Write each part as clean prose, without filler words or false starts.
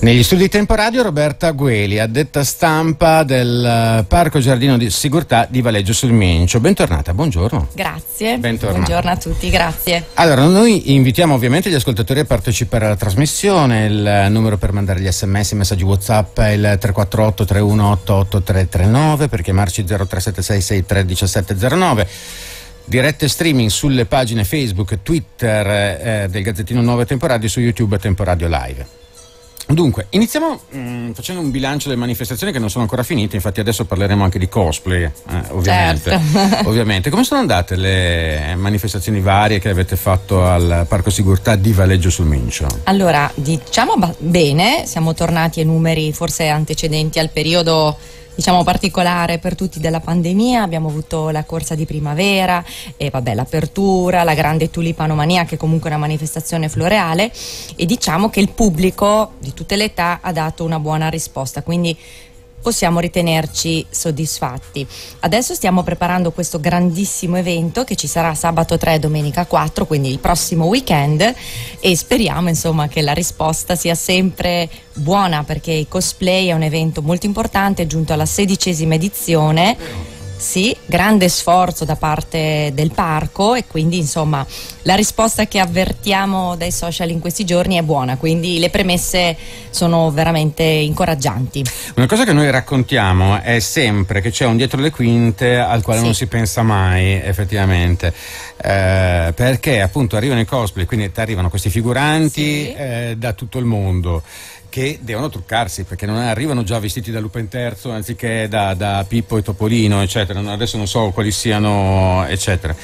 Negli studi di Tempo Radio Roberta Gueli, addetta stampa del Parco Giardino di Sigurtà di Valeggio sul Mincio. Bentornata, buongiorno. Grazie. Bentornata. Buongiorno a tutti, grazie. Allora, noi invitiamo ovviamente gli ascoltatori a partecipare alla trasmissione. Il numero per mandare gli sms, i messaggi WhatsApp è il 348 3188 339, per chiamarci 0376 63 1709. Dirette streaming sulle pagine Facebook, Twitter del Gazzettino Nuovo Tempo Radio, su YouTube Tempo Radio Live. Dunque, iniziamo facendo un bilancio delle manifestazioni che non sono ancora finite, infatti adesso parleremo anche di cosplay, ovviamente. Certo. Ovviamente. Come sono andate le manifestazioni varie che avete fatto al Parco Sigurtà di Valeggio sul Mincio? Allora, diciamo bene, siamo tornati ai numeri forse antecedenti al periodo particolare per tutti della pandemia. Abbiamo avuto la corsa di primavera e l'apertura, la grande tulipanomania, che è comunque una manifestazione floreale, e diciamo che il pubblico di tutte le età ha dato una buona risposta, quindi possiamo ritenerci soddisfatti. Adesso stiamo preparando questo grandissimo evento che ci sarà sabato 3 e domenica 4, quindi il prossimo weekend, e speriamo che la risposta sia sempre buona, perché il cosplay è un evento molto importante, è giunto alla 16ª edizione. Sì, grande sforzo da parte del parco, e quindi la risposta che avvertiamo dai social in questi giorni è buona, quindi le premesse sono veramente incoraggianti. Una cosa che noi raccontiamo è sempre che c'è un dietro le quinte al quale non si pensa mai, effettivamente, perché appunto arrivano i cosplay, quindi arrivano questi figuranti da tutto il mondo, che devono truccarsi, perché non arrivano già vestiti da Lupin III anziché da Pippo e Topolino, eccetera. Adesso non so quali siano, eccetera.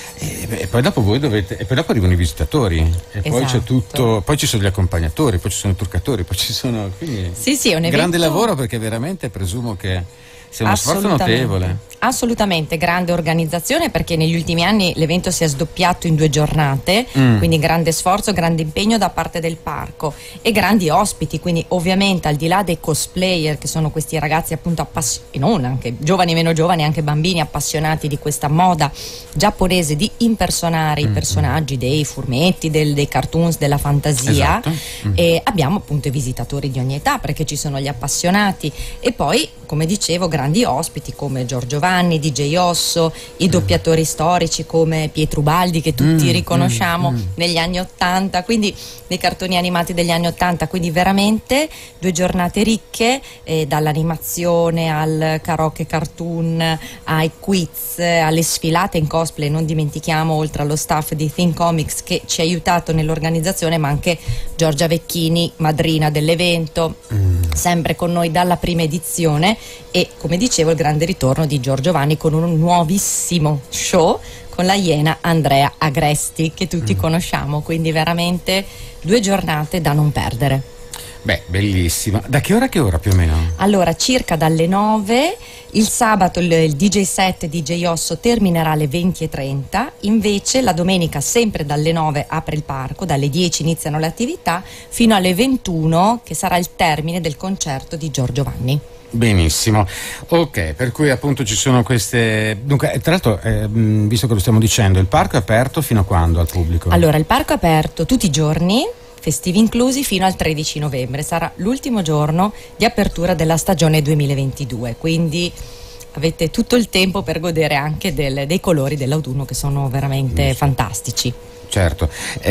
E poi dopo arrivano i visitatori, e poi c'è tutto, poi ci sono gli accompagnatori, poi ci sono i truccatori, poi ci sono, quindi è un grande lavoro, perché veramente presumo che sia uno sforzo notevole. Assolutamente, grande organizzazione, perché negli ultimi anni l'evento si è sdoppiato in 2 giornate, quindi grande sforzo, grande impegno da parte del parco e grandi ospiti, quindi ovviamente al di là dei cosplayer, che sono questi ragazzi appunto e non anche giovani, meno giovani, anche bambini appassionati di questa moda giapponese di impersonare i personaggi dei fumetti, dei cartoons, della fantasia. Esatto. E abbiamo appunto i visitatori di ogni età, perché ci sono gli appassionati, e poi, come dicevo, grandi ospiti come Giorgio Vanni, DJ Osso, i doppiatori storici come Pietro Ubaldi, che tutti riconosciamo negli anni '80, quindi nei cartoni animati degli anni '80, quindi veramente 2 giornate ricche, dall'animazione al karaoke cartoon, ai quiz, alle sfilate in cosplay. Non dimentichiamo, oltre allo staff di Think Comics che ci ha aiutato nell'organizzazione, ma anche Giorgia Vecchini, madrina dell'evento, sempre con noi dalla prima edizione, e come dicevo il grande ritorno di Giorgio Vanni con un nuovissimo show con la Iena Andrea Agresti, che tutti conosciamo, quindi veramente 2 giornate da non perdere. Beh, bellissima. Da che ora a che ora più o meno? Allora, circa dalle 9, il sabato il DJ set DJ Osso terminerà alle 20:30, invece la domenica sempre dalle 9 apre il parco, dalle 10 iniziano le attività fino alle 21, che sarà il termine del concerto di Giorgio Vanni. Benissimo, ok, per cui appunto ci sono queste. Dunque, tra l'altro, visto che lo stiamo dicendo, il parco è aperto fino a quando al pubblico? Allora, il parco è aperto tutti i giorni, festivi inclusi, fino al 13 novembre. Sarà l'ultimo giorno di apertura della stagione 2022, quindi avete tutto il tempo per godere anche dei colori dell'autunno, che sono veramente fantastici. Certo.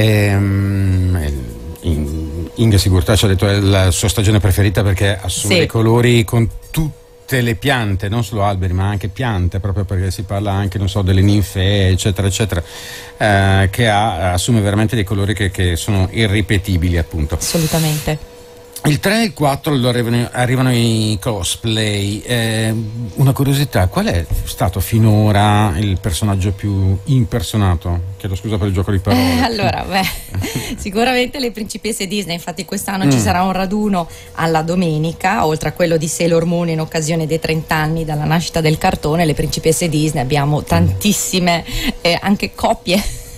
Inga Sigurtà ci ha detto è la sua stagione preferita, perché assume i colori con tutte le piante, non solo alberi ma anche piante, proprio perché si parla anche, non so, delle ninfee, eccetera eccetera, che assume veramente dei colori che sono irripetibili, appunto. Assolutamente. Il 3 e il 4 allora arrivano i cosplay. Una curiosità, qual è stato finora il personaggio più impersonato? Chiedo scusa per il gioco di parole. Allora, sicuramente le principesse Disney, infatti quest'anno ci sarà un raduno alla domenica, oltre a quello di Sailor Moon in occasione dei 30 anni dalla nascita del cartone. Le principesse Disney, abbiamo tantissime anche coppie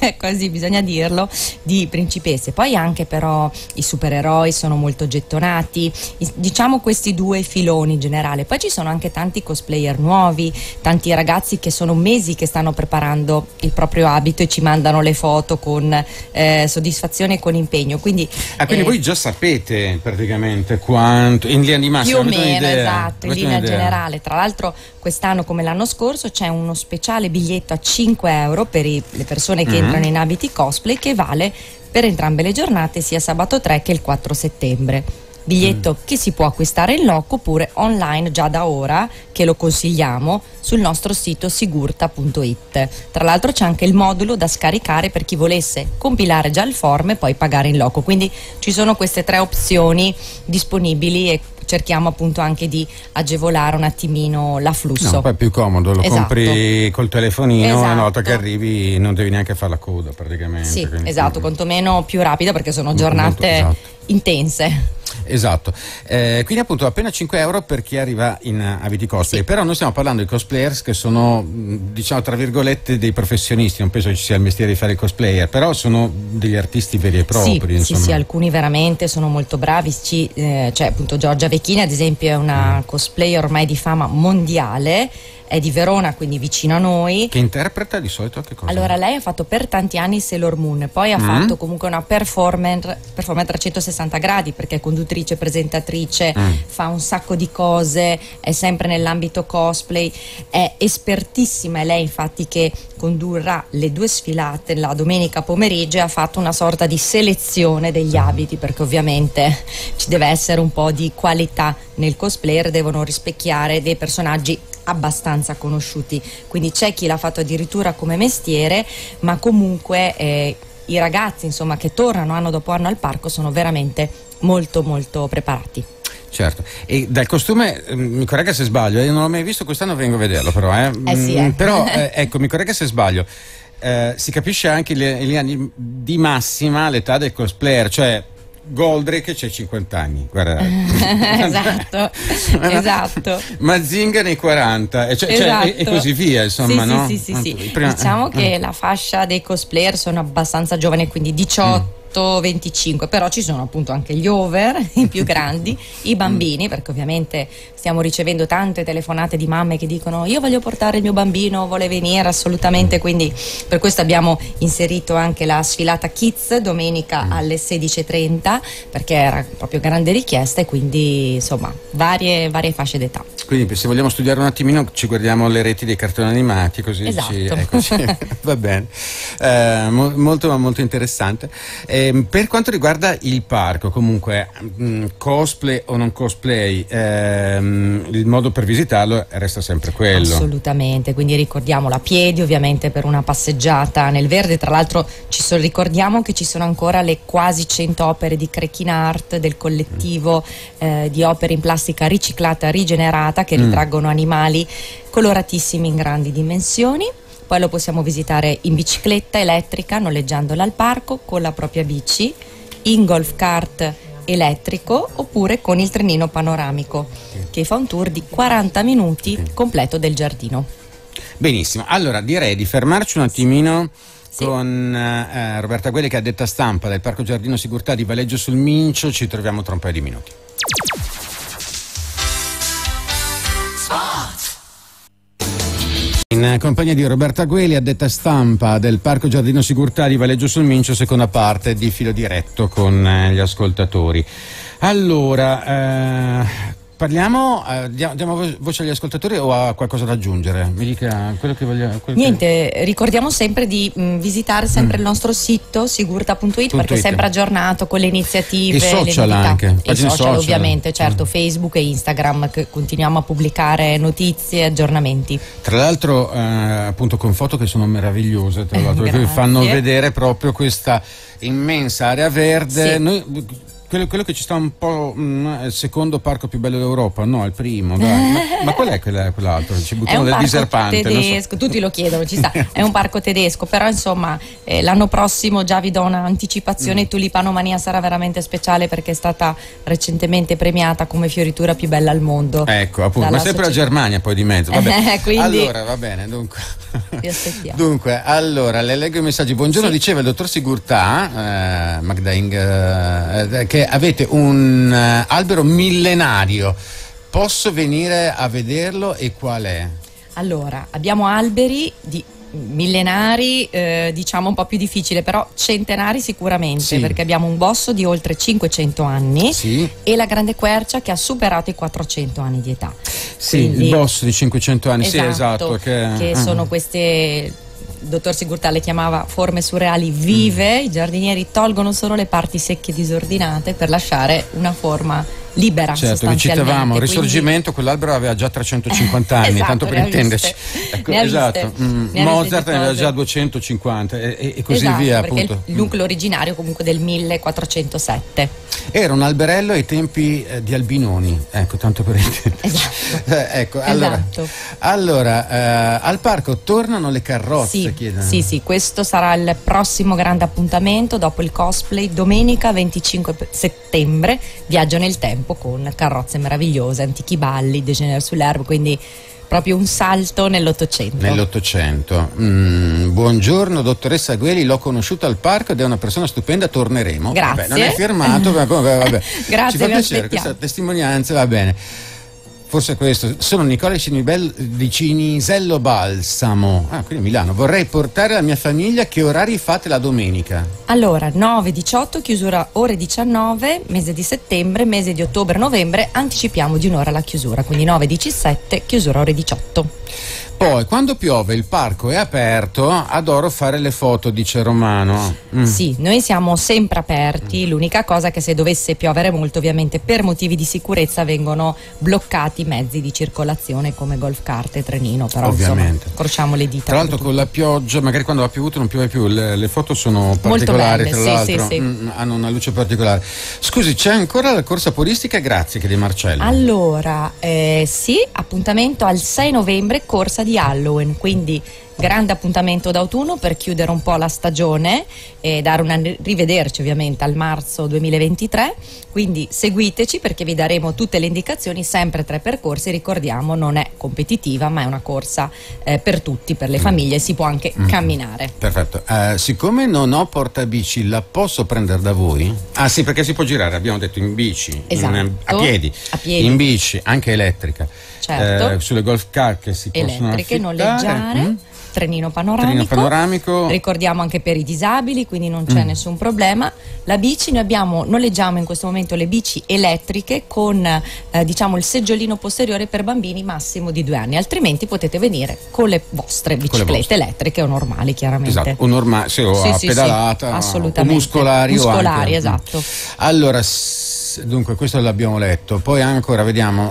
così bisogna dirlo, di principesse. Poi anche però i supereroi sono molto gettonati, diciamo questi due filoni in generale. Poi ci sono anche tanti cosplayer nuovi, tanti ragazzi che sono mesi che stanno preparando il proprio abito e ci mandano le foto con soddisfazione e con impegno. Quindi voi già sapete praticamente quanto in linea di massima, più o meno, esatto, in linea generale. Tra l'altro quest'anno come l'anno scorso c'è uno speciale biglietto a 5 euro per le persone che entrano in abiti cosplay, che vale per entrambe le giornate, sia sabato 3 che il 4 settembre. Biglietto che si può acquistare in loco oppure online già da ora, che lo consigliamo, sul nostro sito sigurta.it. Tra l'altro c'è anche il modulo da scaricare per chi volesse compilare già il form e poi pagare in loco. Quindi ci sono queste 3 opzioni disponibili e cerchiamo appunto anche di agevolare un attimino l'afflusso. No, poi è più comodo, lo compri col telefonino, esatto. Una volta che arrivi non devi neanche fare la coda praticamente. Sì, quindi, esatto, quantomeno più rapida perché sono giornate intense. Esatto, quindi appunto appena 5 euro per chi arriva in abiti cosplay, però noi stiamo parlando di cosplayers che sono, diciamo tra virgolette, dei professionisti, non penso che ci sia il mestiere di fare i cosplayer, però sono degli artisti veri e propri. Sì, alcuni veramente sono molto bravi, c'è appunto Giorgia Vecchini ad esempio, è una cosplayer ormai di fama mondiale, è di Verona, quindi vicino a noi. Che interpreta di solito che cosa? Allora lei ha fatto per tanti anni Sailor Moon, poi ha fatto comunque una performance 360 gradi, perché è conduttrice, presentatrice, fa un sacco di cose, è sempre nell'ambito cosplay, è espertissima, è lei infatti che condurrà le 2 sfilate la domenica pomeriggio e ha fatto una sorta di selezione degli abiti, perché ovviamente ci deve essere un po' di qualità nel cosplayer, devono rispecchiare dei personaggi abbastanza conosciuti, quindi c'è chi l'ha fatto addirittura come mestiere, ma comunque i ragazzi insomma che tornano anno dopo anno al parco sono veramente molto molto preparati. Certo, e dal costume, mi corregga se sbaglio, io non l'ho mai visto, quest'anno vengo a vederlo però, però ecco, mi corregga se sbaglio, si capisce anche in linea di massima l'età del cosplayer, cioè Goldrake c'è 50 anni, guarda. esatto. Mazinga nei 40 esatto. e così via, insomma, no? Sì. Diciamo che la fascia dei cosplayer sono abbastanza giovani, quindi 18-25, però ci sono appunto anche gli over, i più grandi, i bambini, perché ovviamente stiamo ricevendo tante telefonate di mamme che dicono io voglio portare il mio bambino, vuole venire assolutamente, quindi per questo abbiamo inserito anche la sfilata Kids domenica alle 16:30, perché era proprio grande richiesta, e quindi insomma varie fasce d'età. Quindi se vogliamo studiare un attimino ci guardiamo le reti dei cartoni animati, così esatto. Va bene, molto molto interessante. Per quanto riguarda il parco, comunque cosplay o non cosplay, il modo per visitarlo resta sempre quello. Assolutamente, quindi ricordiamolo a piedi, ovviamente per una passeggiata nel verde. Tra l'altro ricordiamo che ci sono ancora le quasi 100 opere di Crechin Art, del collettivo di opere in plastica riciclata, rigenerata, che ritraggono animali coloratissimi in grandi dimensioni. Poi lo possiamo visitare in bicicletta elettrica, noleggiandola al parco, con la propria bici, in golf kart elettrico, oppure con il trenino panoramico che fa un tour di 40 minuti completo del giardino. Benissimo, allora direi di fermarci un attimino con Roberta Gueli, che è addetta stampa del Parco Giardino Sigurtà di Valeggio sul Mincio. Ci troviamo tra un paio di minuti. In compagnia di Roberta Gueli, addetta stampa del Parco Giardino Sigurtà di Valeggio sul Mincio, seconda parte di Filo Diretto con gli ascoltatori. Allora, parliamo, diamo voce agli ascoltatori o ha qualcosa da aggiungere? Mi dica quello che voglio. Niente, ricordiamo sempre di visitare sempre il nostro sito sigurta.it, perché è sempre aggiornato con le iniziative, e social, le novità. Anche e social ovviamente, certo, Facebook e Instagram, che continuiamo a pubblicare notizie e aggiornamenti. Tra l'altro appunto con foto che sono meravigliose, tra l'altro, che fanno vedere proprio questa immensa area verde. Noi quello che ci sta un po', il secondo parco più bello d'Europa, no, il primo, dai. Ma qual è quell'altro? Ci buttiamo del diserpante. È un parco tedesco, tutti lo chiedono, ci sta. È un parco tedesco, però insomma l'anno prossimo già vi do un'anticipazione, Tulipanomania sarà veramente speciale perché è stata recentemente premiata come fioritura più bella al mondo. Ecco, appunto, ma sempre la Germania poi di mezzo. Vabbè. Quindi allora, va bene, dunque. Vi aspettiamo. Dunque, allora, le leggo i messaggi. Buongiorno, diceva il dottor Sigurtà, Magdaing, che avete un albero millenario. Posso venire a vederlo e qual è? Allora, abbiamo alberi millenari, diciamo un po' più difficile, però centenari sicuramente, perché abbiamo un bosso di oltre 500 anni e la grande quercia che ha superato i 400 anni di età. Sì, quindi, il bosso di 500 anni, esatto. Che sono queste, il dottor Sigurtà le chiamava forme surreali vive. I giardinieri tolgono solo le parti secche e disordinate per lasciare una forma libera. Certo, che citavamo, Risorgimento, quell'albero aveva già 350 anni, esatto, tanto per intenderci. Ecco, esatto. Mozart ne aveva già 250 e così via, appunto. Il nucleo originario comunque del 1407. Era un alberello ai tempi di Albinoni, ecco, tanto per intenderci. Esatto. Ecco, allora al parco tornano le carrozze, chiedono. Sì, questo sarà il prossimo grande appuntamento dopo il cosplay, domenica 25 settembre, viaggio nel tempo con carrozze meravigliose, antichi balli, Déjeuner sull'herbe, quindi proprio un salto nell'Ottocento. Buongiorno dottoressa Agueli, l'ho conosciuta al parco ed è una persona stupenda, torneremo. Grazie. Vabbè, non è firmato, ma comunque vabbè. Grazie, ci fa piacere questa testimonianza, va bene. Forse questo. Sono Nicola di Cinisello Balsamo, quindi Milano. Vorrei portare la mia famiglia. Che orari fate la domenica? Allora, 9-18, chiusura ore 19, mese di settembre, mese di ottobre-novembre, anticipiamo di un'ora la chiusura, quindi 9-17, chiusura ore 18. Poi, quando piove il parco è aperto, adoro fare le foto, dice Romano. Sì, noi siamo sempre aperti, l'unica cosa è che se dovesse piovere molto, ovviamente per motivi di sicurezza vengono bloccati mezzi di circolazione come golf cart e trenino, però ovviamente. Insomma, crociamo le dita. Tra l'altro con la pioggia, magari quando ha piovuto non piove più, le foto sono particolari, molto belle, tra l'altro hanno una luce particolare. Scusi, c'è ancora la corsa polistica? Grazie, che di Marcello. Allora, sì, appuntamento al 6 novembre, corsa di Halloween, quindi grande appuntamento d'autunno per chiudere un po' la stagione e dare una rivederci ovviamente al marzo 2023, quindi seguiteci perché vi daremo tutte le indicazioni, sempre 3 percorsi, ricordiamo non è competitiva ma è una corsa per tutti, per le famiglie, si può anche camminare. Perfetto, siccome non ho portabici, la posso prendere da voi? Ah sì, perché si può girare, abbiamo detto in bici, a piedi, in bici, anche elettrica, certo. Sulle golf car che si possono elettriche, affittare. Noleggiare. Trenino panoramico. Ricordiamo anche per i disabili, quindi non c'è nessun problema. La bici, noi noleggiamo in questo momento le bici elettriche con diciamo il seggiolino posteriore per bambini massimo di 2 anni, altrimenti potete venire con le vostre biciclette elettriche o normali, chiaramente. Esatto, o normale, a pedalata, assolutamente. o muscolari anche. Esatto. Allora, dunque questo l'abbiamo letto, poi ancora vediamo,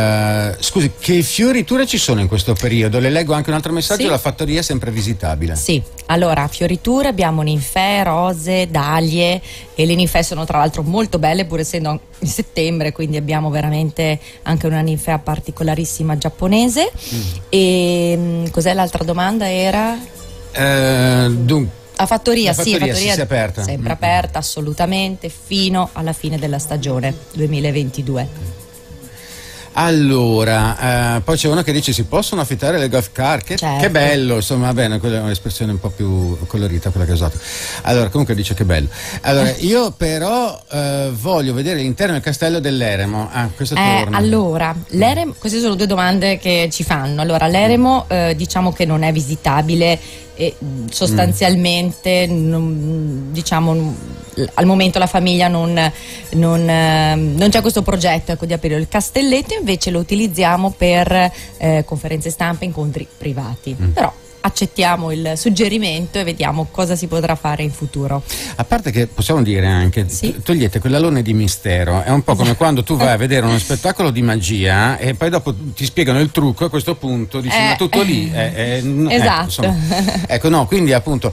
scusi, che fioriture ci sono in questo periodo? Le leggo anche un altro messaggio, la fattoria è sempre visitabile. Sì, allora fioriture abbiamo ninfee, rose, dahlie, e le ninfee sono tra l'altro molto belle pur essendo in settembre, quindi abbiamo veramente anche una ninfea particolarissima giapponese. E cos'è l'altra domanda? Era? Dunque La fattoria si è aperta. Sempre aperta, assolutamente, fino alla fine della stagione 2022. Allora, poi c'è uno che dice si possono affittare le golf car, che bello, insomma, bene, quella è un'espressione un po' più colorita quella che ho usato. Allora, comunque dice che bello. Allora, io però voglio vedere l'interno del castello dell'Eremo. Questo torna. Allora, l'Eremo, queste sono 2 domande che ci fanno. Allora, l'Eremo diciamo che non è visitabile e sostanzialmente al momento la famiglia non c'è questo progetto, ecco, di aprire il castelletto, invece lo utilizziamo per conferenze stampe, incontri privati, però accettiamo il suggerimento e vediamo cosa si potrà fare in futuro. A parte che possiamo dire anche, togliete quell'alone di mistero, è un po' come quando tu vai a vedere uno spettacolo di magia e poi dopo ti spiegano il trucco e a questo punto dici ma tutto lì. Esatto. Ecco, no, quindi appunto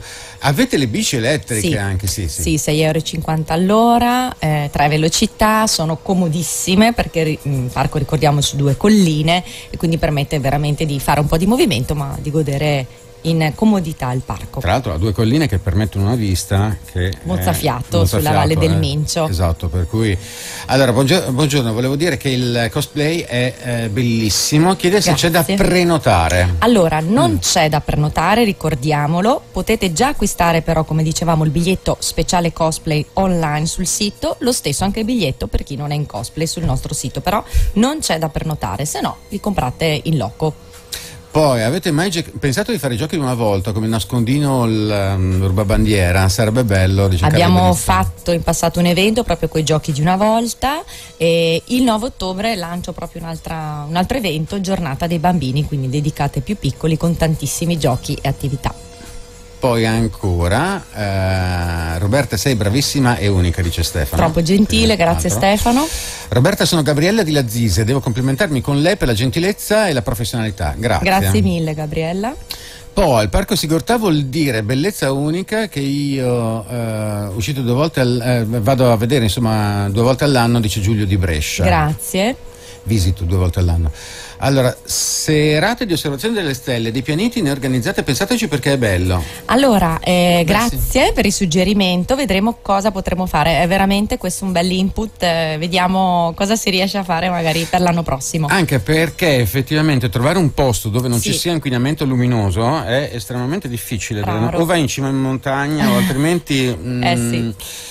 Avete le bici elettriche Sì. anche, sì. Sì, 6,50 € all'ora, 3 velocità, sono comodissime perché il parco, ricordiamo, è su 2 colline e quindi permette veramente di fare un po' di movimento ma di godere in comodità il parco. Tra l'altro ha 2 colline che permettono una vista che mozzafiato sulla Valle del Mincio. Esatto, per cui allora buongiorno, volevo dire che il cosplay è bellissimo. Chiede se c'è da prenotare. Allora, non c'è da prenotare, ricordiamolo. Potete già acquistare però, come dicevamo, il biglietto speciale cosplay online sul sito, lo stesso anche il biglietto per chi non è in cosplay sul nostro sito, però non c'è da prenotare, se no li comprate in loco. Poi, avete mai pensato di fare giochi di una volta, come il nascondino, il rubabandiera? Sarebbe bello. Abbiamo fatto in passato un evento proprio con i giochi di una volta e il 9 ottobre lancio proprio un altro evento, Giornata dei bambini, quindi dedicate ai più piccoli con tantissimi giochi e attività. Poi ancora, Roberta, sei bravissima e unica, dice Stefano. Troppo gentile, grazie Stefano. Roberta, sono Gabriella di Lazise, devo complimentarmi con lei per la gentilezza e la professionalità. Grazie. Grazie mille, Gabriella. Poi il Parco Sigortà vuol dire bellezza unica, che io uscito 2 volte vado a vedere, insomma, 2 volte all'anno, dice Giulio di Brescia. Grazie. Visito 2 volte all'anno. Allora, serate di osservazione delle stelle, dei pianeti, ne organizzate, pensateci perché è bello. Allora, grazie per il suggerimento, vedremo cosa potremo fare, è veramente questo un bel input, vediamo cosa si riesce a fare magari per l'anno prossimo. Anche perché effettivamente trovare un posto dove non ci sia inquinamento luminoso è estremamente difficile, o vai in cima in montagna o altrimenti... sì.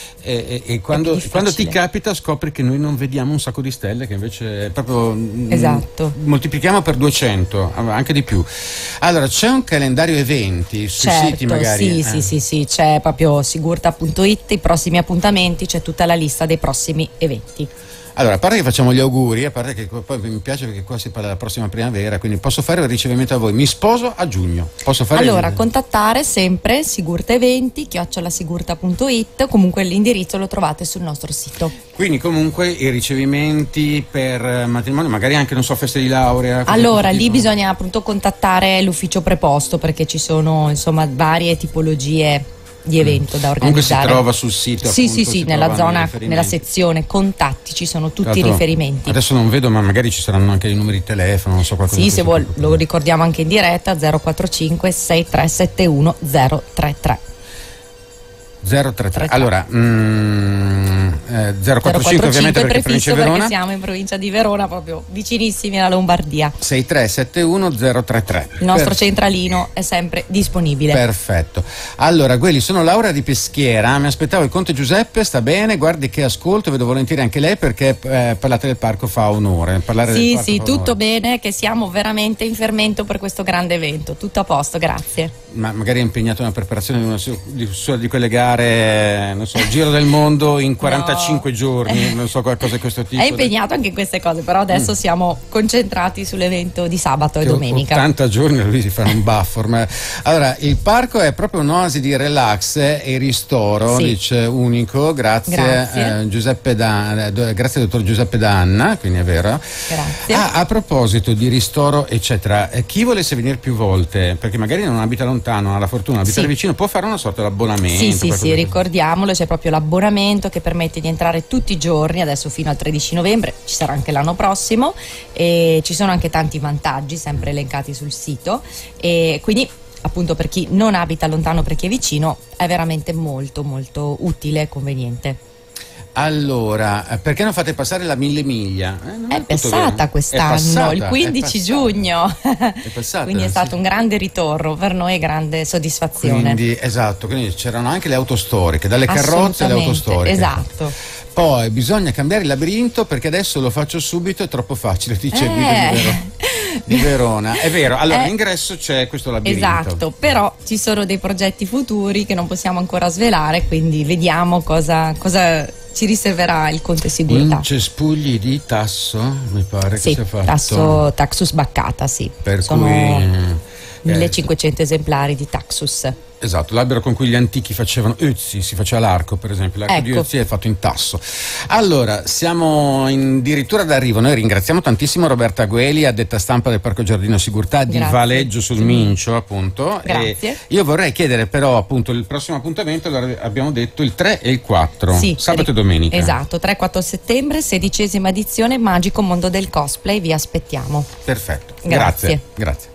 E quando ti capita scopri che noi non vediamo un sacco di stelle, che invece è proprio esatto. Moltiplichiamo per 200, anche di più. Allora, c'è un calendario eventi sui siti magari? Sì, c'è proprio sigurta.it, i prossimi appuntamenti, c'è tutta la lista dei prossimi eventi. Allora, a parte che facciamo gli auguri, a parte che poi mi piace perché qua si parla della prossima primavera, quindi posso fare il ricevimento a voi. Mi sposo a giugno. Posso fare allora, contattare sempre sigurtaeventi@sigurta.it, comunque l'indirizzo lo trovate sul nostro sito. Quindi comunque i ricevimenti per matrimonio, magari anche, non so, feste di laurea. Allora, lì bisogna appunto contattare l'ufficio preposto perché ci sono, insomma, varie tipologie di evento da organizzare. Comunque si trova sul sito. Sì, nella zona, nella sezione contatti ci sono tutti i riferimenti. Adesso non vedo, ma magari ci saranno anche i numeri di telefono, non so, qualcosa. Sì, se vuol, lo ricordiamo anche in diretta, 045 6371 033. 033. Allora, 045 ovviamente perché provincia di Verona. Perché siamo in provincia di Verona, proprio vicinissimi alla Lombardia. 6371 033. Il nostro centralino è sempre disponibile. Perfetto. Allora, quelli sono Laura di Peschiera, mi aspettavo il conte Giuseppe, sta bene, guardi che ascolto, vedo volentieri anche lei perché parlate del parco fa onore. Sì, tutto bene, che siamo veramente in fermento per questo grande evento, tutto a posto, grazie. Ma magari è impegnato nella preparazione di quelle gare, non so, Giro del Mondo in 45 giorni, non so, qualcosa di questo tipo. È impegnato anche in queste cose, però adesso siamo concentrati sull'evento di sabato e domenica. 80 giorni lui si fa un buff ormai. Allora, il parco è proprio un'oasi di relax e ristoro, dice unico, grazie. Giuseppe grazie al dottor Giuseppe D'Anna, quindi è vero. Grazie. A proposito di ristoro eccetera, chi volesse venire più volte, perché magari non abita lontano, non ha la fortuna di abitare vicino, può fare una sorta di abbonamento. Sì, ricordiamolo, c'è proprio l'abbonamento che permette di entrare tutti i giorni, adesso fino al 13 novembre, ci sarà anche l'anno prossimo, e ci sono anche tanti vantaggi sempre elencati sul sito, e quindi appunto per chi non abita lontano, per chi è vicino, è veramente molto molto utile e conveniente. Allora, perché non fate passare la 1000 miglia? È passata quest'anno, il 15 giugno. È passata, quindi è stato un grande ritorno per noi, grande soddisfazione. Quindi c'erano anche le autostoriche, dalle carrozze alle autostoriche. Esatto. Poi bisogna cambiare il labirinto perché adesso lo faccio subito, è troppo facile, dice Guido di Verona. È vero, allora all'ingresso c'è questo labirinto. Esatto, però ci sono dei progetti futuri che non possiamo ancora svelare, quindi vediamo cosa ci riserverà il Conte Sigurtà. Cespugli di tasso, mi pare che sia fatto. Taxus Baccata, sì. Per sono cui 1500 esemplari di Taxus. Esatto, l'albero con cui gli antichi facevano Ötzi, si faceva l'arco, per esempio, l'arco di Ötzi è fatto in tasso. Allora, siamo addirittura d'arrivo. Noi ringraziamo tantissimo Roberta Gueli, addetta stampa del Parco Giardino Sigurtà di Valeggio sul Mincio, appunto. Grazie. E io vorrei chiedere però, appunto, il prossimo appuntamento, abbiamo detto il 3 e il 4, sabato e domenica. Esatto, 3-4 settembre, 16ª edizione Magico Mondo del Cosplay, vi aspettiamo. Perfetto. Grazie. Grazie.